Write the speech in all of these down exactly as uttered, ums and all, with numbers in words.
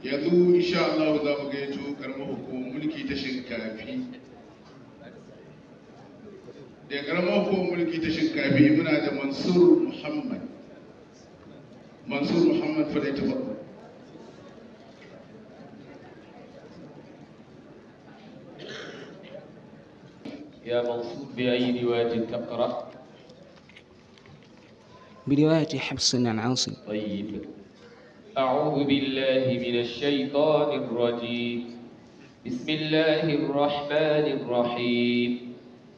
yanzu insha Allah za mu gayyato karamar hukumar mulki ta Shinkafi. Da karamar hukumar mulki ta Shinkafi muna da Mansur Muhammad. Mansur Muhammad fa dai tafaddal. يا منصور بأي رواية تقرأ؟ برواية حفص عن عاصم. طيب. أعوذ بالله من الشيطان الرجيم. بسم الله الرحمن الرحيم.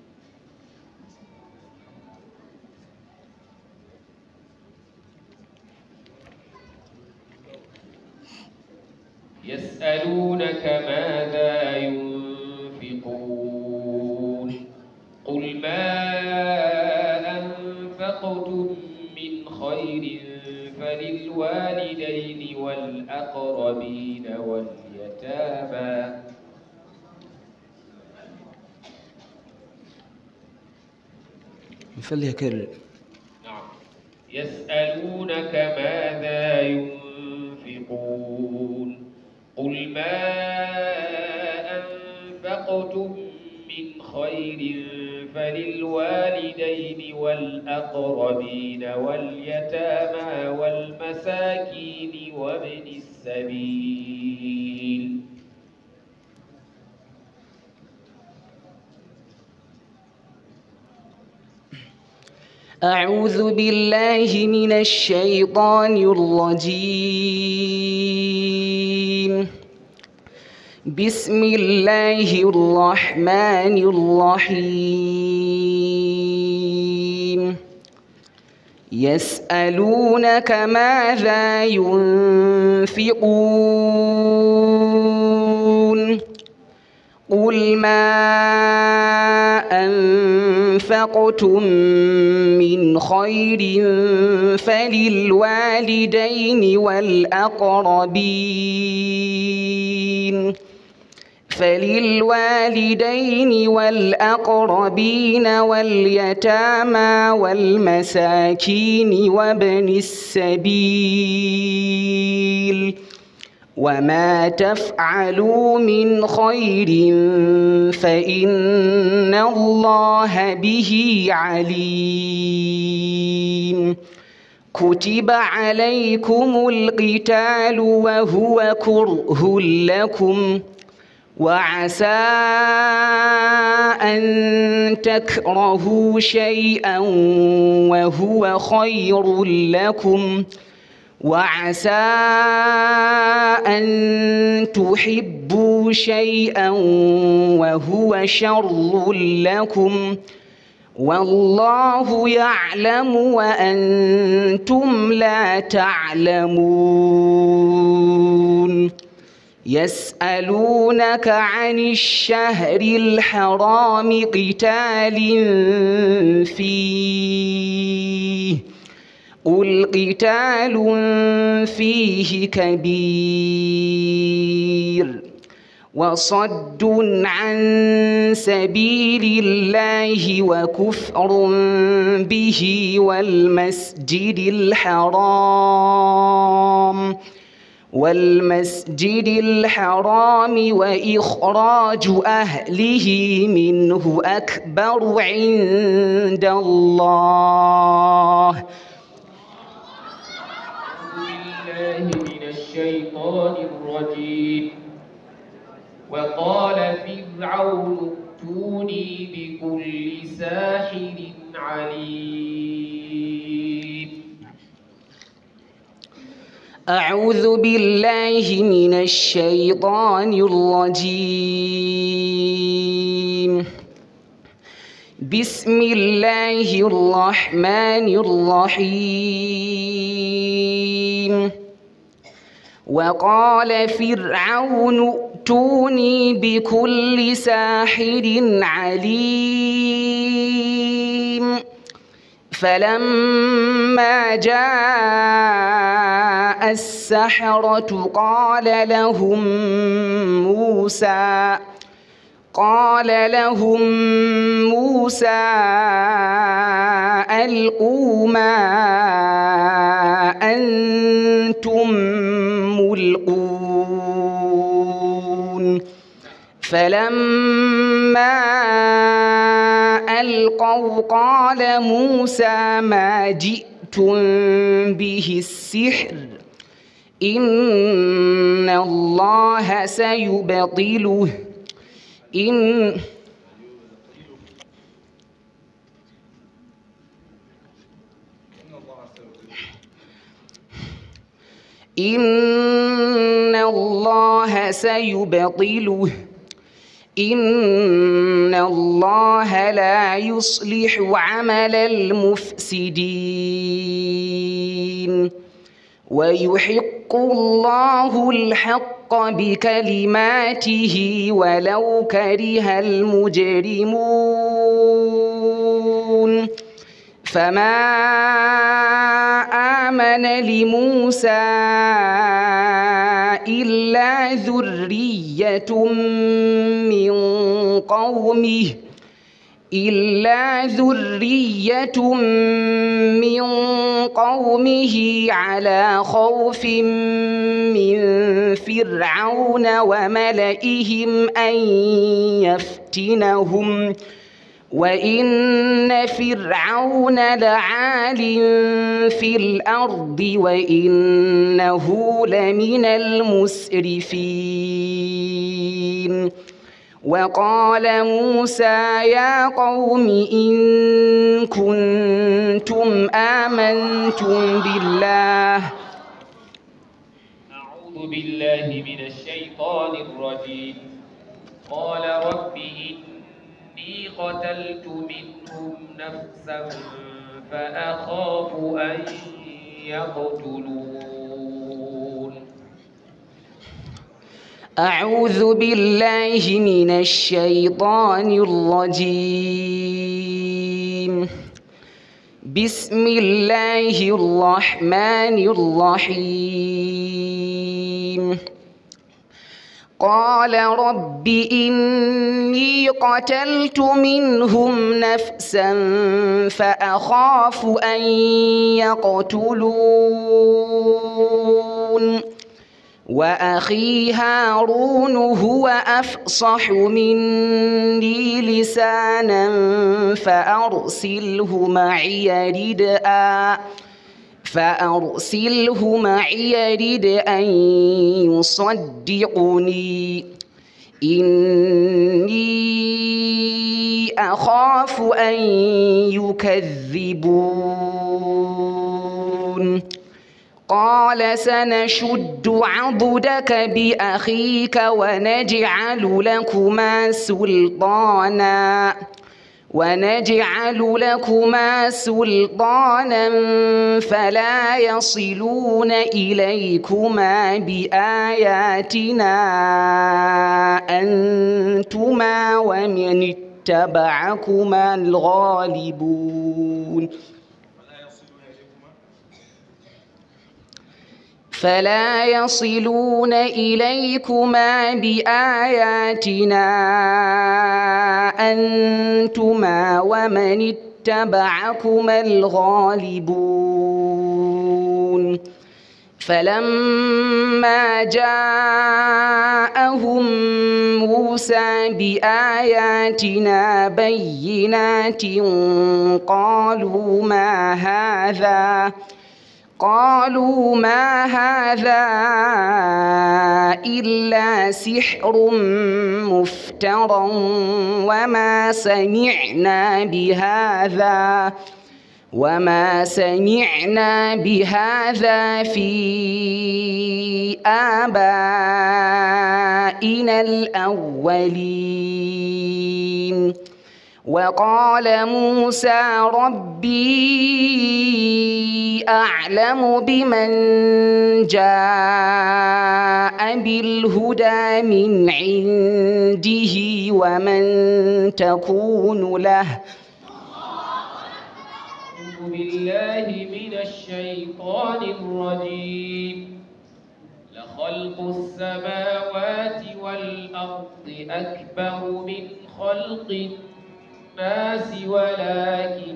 يسألونك ماذا ينفقون قل ما أنفقتم من خير فللوالدين والأقربين واليتامى فليكرر. نعم. يسألونك ماذا ينفقون قل ما أنفقتم من خير فللوالدين والأقربين واليتامى والمساكين وابن السبيل. أعوذ بالله من الشيطان الرجيم. بسم الله الرحمن الرحيم. يسألونك ماذا ينفقون قل ما أنفقتم من خير فللوالدين والأقربين فللوالدين والأقربين واليتامى والمساكين وابن السبيل وما تفعلوا من خير فإن الله به عليم. كتب عليكم القتال وهو كره لكم وعسى أن تكرهوا شيئا وهو خير لكم وعسى أن تحبوا شيئا وهو شر لكم والله يعلم وأنتم لا تعلمون. يسألونك عن الشهر الحرام قتال فيه قل قتال فيه كبير وصد عن سبيل الله وكفر به والمسجد الحرام والمسجد الحرام وإخراج أهله منه أكبر عند الله. من الشيطان الرجيم. وقال فرعون ائتوني بكل ساحر عليم. أعوذ بالله من الشيطان الرجيم. بسم الله الرحمن الرحيم. وقال فرعون ائتوني بكل ساحر عليم. فلما جاء السحرة قال لهم موسى قال لهم موسى ألقوا ما أنتم ملقون فلما ألقوا قال موسى ما جئتم به السحر إن الله سيبطله إن إن الله سيبطله إن الله لا يصلح عمل المفسدين ويحق الله الحق بكلماته ولو كره المجرمون فما آمن لموسى إلا ذرية من قومه إلا ذرية من قومه على خوف من فرعون وملئهم أن يفتنهم وإن فرعون لعال في الأرض وإنه لمن المسرفين وقال موسى يا قوم إن كنتم آمنتم بالله أعوذ بالله من الشيطان الرجيم قال رب إني قتلت منهم نفسا فأخاف أن يقتلون أعوذ بالله من الشيطان الرجيم بسم الله الرحمن الرحيم قال رب إني قتلت منهم نفسا فأخاف أن يقتلون وأخي هارون هو أفصح مني لسانا فأرسله معي ردءا فأرسله معي يرد أن يصدقني إني أخاف أن يكذبون قال سنشد عضدك بأخيك ونجعل لكما سلطانا ونجعل لكما سلطانا فلا يصلون إليكما بآياتنا أنتما ومن اتبعكما الغالبون فلا يصلون إليكما بآياتنا أنتما ومن اتبعكما الغالبون فلما جاءهم موسى بآياتنا بينات قالوا ما هذا قالوا ما هذا إلا سحر مفترى وما سمعنا بهذا وما سمعنا بهذا في آبائنا الأولين وقال موسى ربي أعلم بمن جاء بالهدى من عنده ومن تكون له أعوذ بالله من الشيطان الرجيم لخلق السماوات والأرض أكبر من خلق الناس ولكن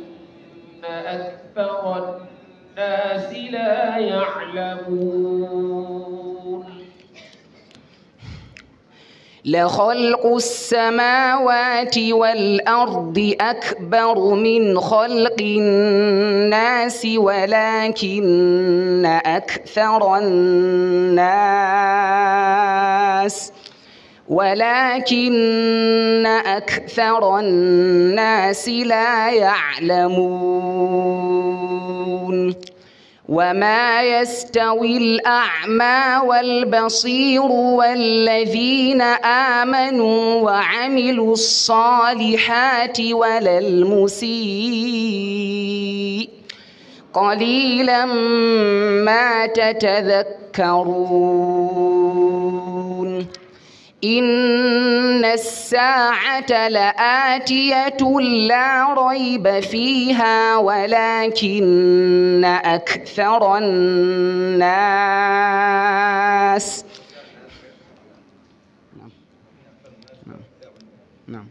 أكثر الناس لا يعلمون لخلق السماوات والأرض أكبر من خلق الناس ولكن أكثر الناس ولكن أكثر الناس لا يعلمون وما يستوي الأعمى والبصير والذين آمنوا وعملوا الصالحات ولا المسيء قليلا ما تتذكرون إن الساعة لآتية لا ريب فيها ولكن أكثر الناس نعم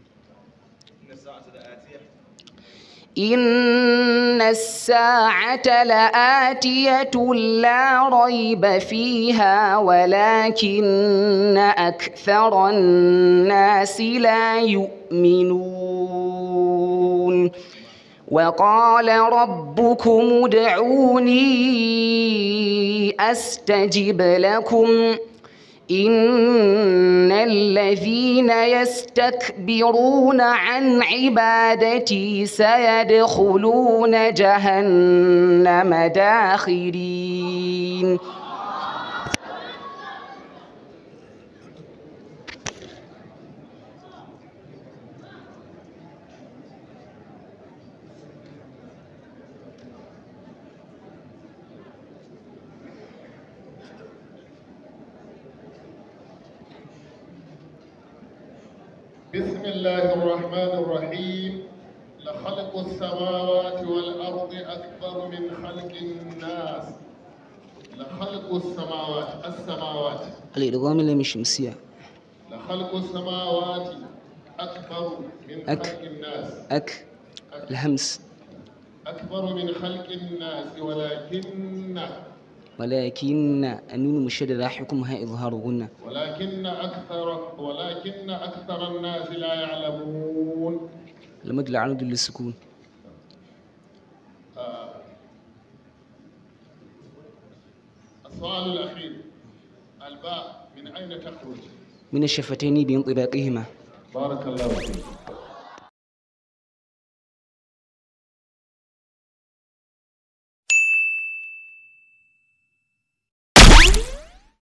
إن الساعة لآتية لا ريب فيها ولكن أكثر الناس لا يؤمنون وقال ربكم ادعوني أستجب لكم إن الذين يستكبرون عن عبادتي سيدخلون جهنم داخرين. بسم الله الرحمن الرحيم. لخلق السماوات والأرض أكبر من خلق الناس. لخلق السماوات السماوات الإدغام اللي مش شمسية. لخلق السماوات أكبر من أك. خلق الناس. أك, أك. الهمس أكبر من خلق الناس ولكن ولكن النون مشددة حكمها إظهار غنة ولكن أكثر ولكن أكثر الناس لا يعلمون. المد العمود للسكون. آه. السؤال الأخير، الباء من أين تخرج؟ من الشفتين بانطباقهما. بارك الله فيك.